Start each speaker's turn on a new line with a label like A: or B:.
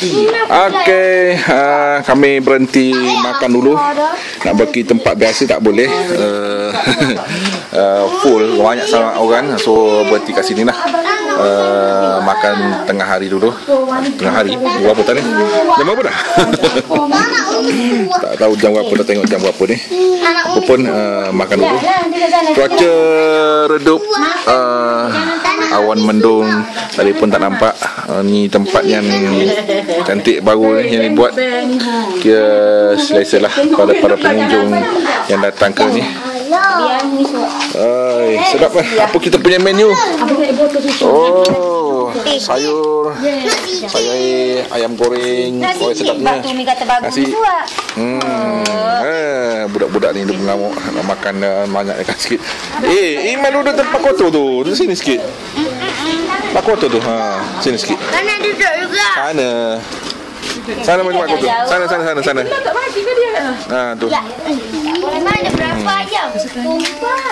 A: Okey, kami berhenti makan dulu. Nak pergi tempat biasa tak boleh. Full, banyak sangat orang. So berhenti kat sini lah. Makan tengah hari dulu. Tengah hari, berapa tadi? Jam berapa dah? Tak tahu jam berapa, dah tengok jam berapa ni. Apapun, makan dulu. Cuaca redup, awan mendung, tadi pun tak nampak. Ni tempat yang cantik baru ni, yang dibuat. Kira selesa lah pada para pengunjung yang datang ke ni. Sedap kan? Apa kita punya menu? Oh, sayur ayam goreng. Oh, sedapnya. Nasi. Budak-budak ni dia mengamuk nak makan banyak dekat sikit. Iman duduk tempat kotor tu. Di sini sikit. Tempat kotor tu. Sini sikit.
B: Sana duduk juga.
A: Sana tempat kotor. Sana.
B: Tak bagi ke dia?
A: Tu.
B: Mana berapa ayam?